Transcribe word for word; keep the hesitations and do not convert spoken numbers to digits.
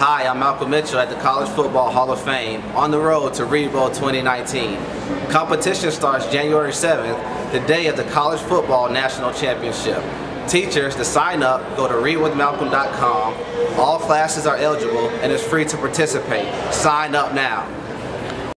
Hi, I'm Malcolm Mitchell at the College Football Hall of Fame on the road to READBowl twenty nineteen. Competition starts January seventh, the day of the College Football National Championship. Teachers, to sign up, go to read with malcolm dot com. All classes are eligible and it's free to participate. Sign up now.